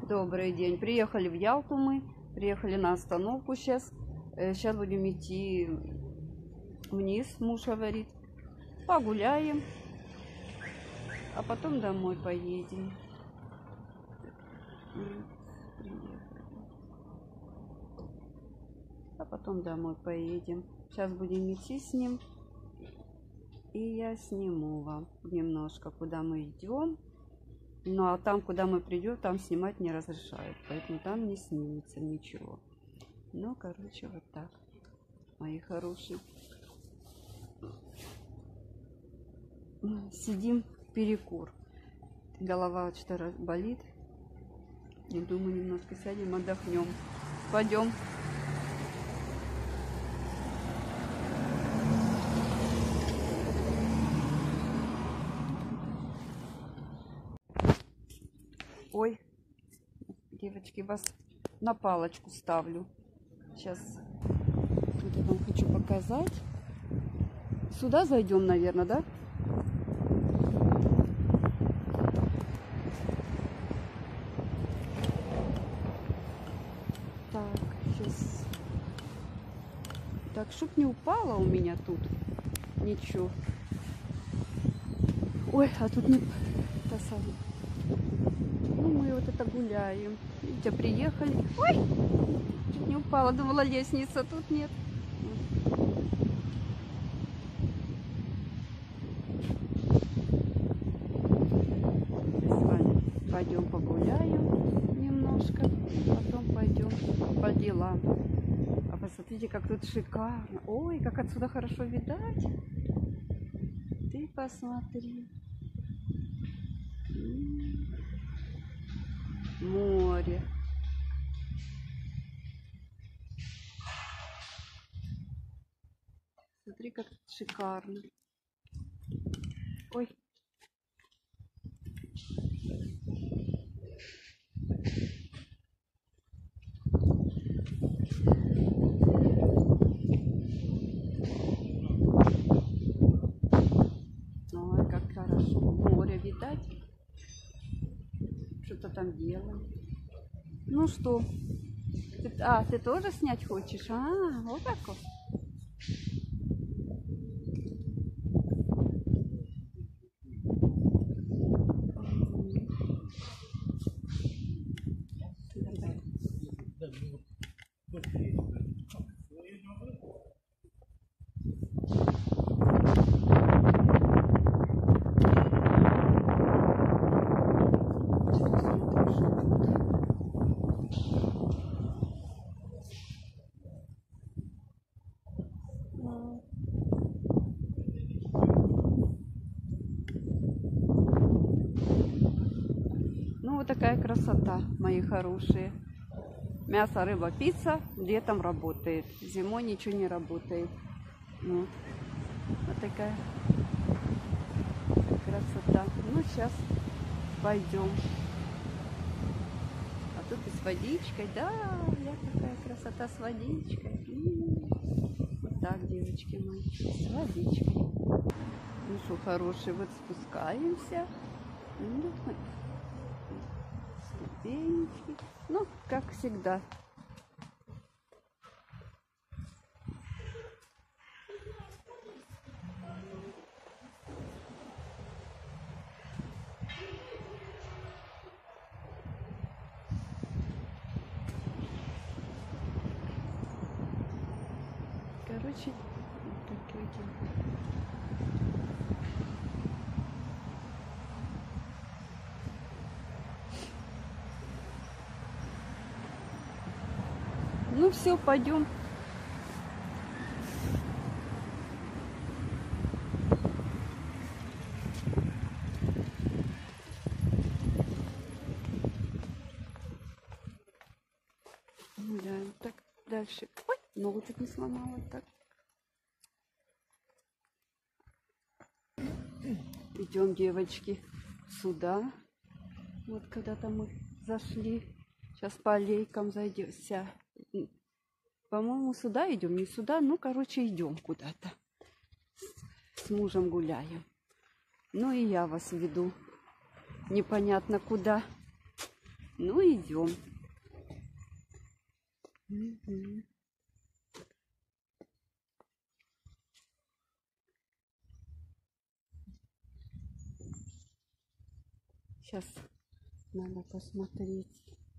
Добрый день. Приехали в Ялту мы. Приехали на остановку сейчас. Сейчас будем идти вниз, муж говорит. Погуляем. А потом домой поедем. А потом домой поедем. Сейчас будем идти с ним. И я сниму вам немножко, куда мы идем. Ну а там, куда мы придем, там снимать не разрешают. Поэтому там не снимется ничего. Ну, короче, вот так, мои хорошие. Сидим в перекур. Голова что-то болит. И думаю, немножко сядем, отдохнем. Пойдем. Ой, девочки, вас на палочку ставлю. Сейчас вот вам хочу показать. Сюда зайдем, наверное, да? Так, сейчас. Так, чтоб не упала у меня тут. Ничего. Ой, а тут не та самая. Ну, мы вот это гуляем. Видите, приехали. Ой! Чуть не упала. Думала, лестница. Тут нет. С вами пойдем погуляем немножко. Потом пойдем по делам. А посмотрите, как тут шикарно. Ой, как отсюда хорошо видать. Ты посмотри. Море. Смотри, как шикарно. Ой. Ой, как хорошо. Море видать. Что-то там делаем. Ну что? Ты тоже снять хочешь? А, вот так вот. Ну вот такая красота, мои хорошие. Мясо, рыба, пицца летом работает, зимой ничего не работает. Вот, вот такая красота. Ну сейчас пойдем. А тут и с водичкой, да, какая красота с водичкой. Вот так, девочки мои, с водичкой. Ну что, хорошие, вот спускаемся. Ступенечки. Ну, как всегда. Короче, вот такое дело. Ну все, пойдем. Гуляем. Так, дальше. Ой, ногу тут не сломала. Так. Идем, девочки, сюда. Вот когда-то мы зашли. Сейчас по аллейкам зайдем. По-моему, сюда идем, не сюда. Ну, короче, идем куда-то. С мужем гуляем. Ну и я вас веду. Непонятно куда. Ну, идем. Угу. Сейчас надо посмотреть.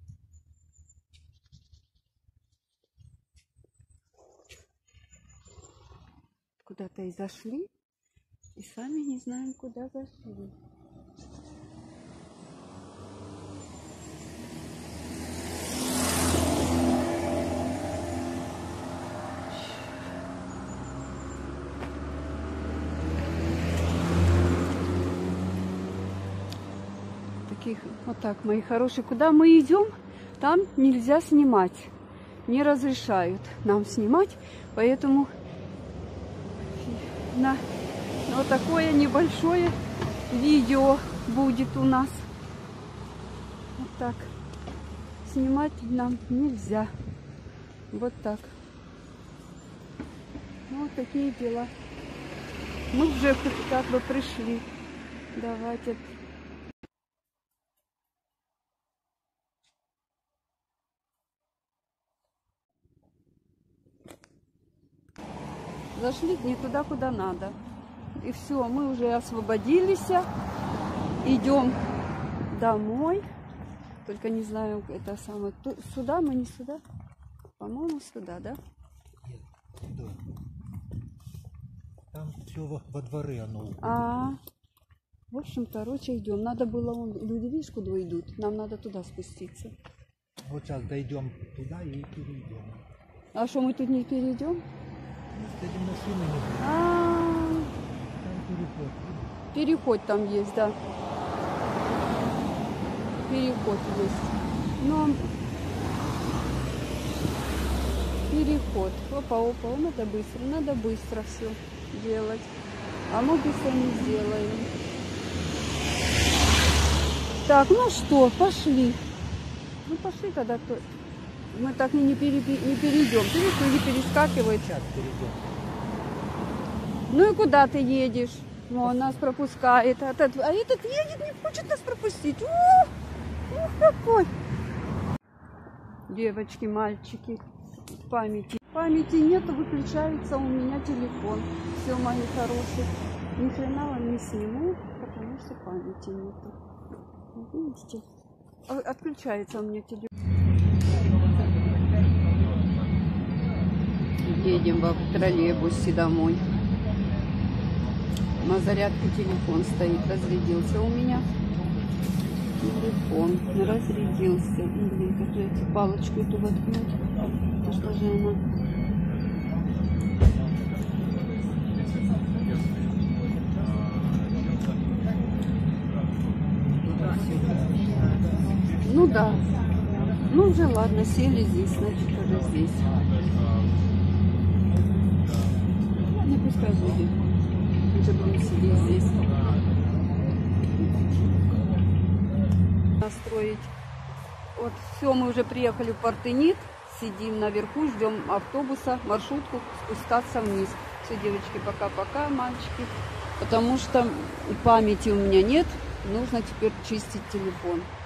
Куда-то и зашли, и сами не знаем, куда зашли. Вот так, мои хорошие, куда мы идем, там нельзя снимать, не разрешают нам снимать, поэтому на вот такое небольшое видео будет у нас. Вот так, снимать нам нельзя, вот так. Ну, вот такие дела. Мы уже как бы пришли. Давайте. Зашли не туда, куда надо. И все, мы уже освободились. Идем домой. Только не знаю, это самое. Сюда мы, не сюда? По-моему, сюда, да? Нет, туда. Там все во дворы оно. В общем, короче, идем. Надо было, люди, видишь, куда идут? Нам надо туда спуститься. Вот сейчас дойдем туда и перейдем. А что, мы тут не перейдем? Кстати, машины не будет. Там переход. Переход там есть, да. Переход есть. Но переход. Опа. Надо быстро все делать. А мы быстро не сделаем. Так, ну что, пошли. Ну пошли тогда. Мы так не перейдем. Ты видишь, люди перескакивают. Сейчас перейдем. Ну и куда ты едешь? Ну, он нас пропускает. А этот едет, не хочет нас пропустить. Ух, какой! Девочки, мальчики, памяти. Памяти нету, выключается у меня телефон. Все, мои хорошие. Ни хрена вам не сниму, потому что памяти нету. Видите? Отключается у меня телефон. Едем в троллейбусе домой. На зарядке телефон стоит, разрядился у меня. Телефон разрядился. Блин, как же эти палочку эту воткнуть? Это что же она? Ну да. Ну уже ладно, сели здесь, значит уже здесь. Не пускай будет. Уже будем сидеть здесь. Настроить. Вот все, мы уже приехали в Партенит. Сидим наверху, ждем автобуса, маршрутку, спускаться вниз. Все, девочки, пока-пока, мальчики. Потому что памяти у меня нет. Нужно теперь чистить телефон.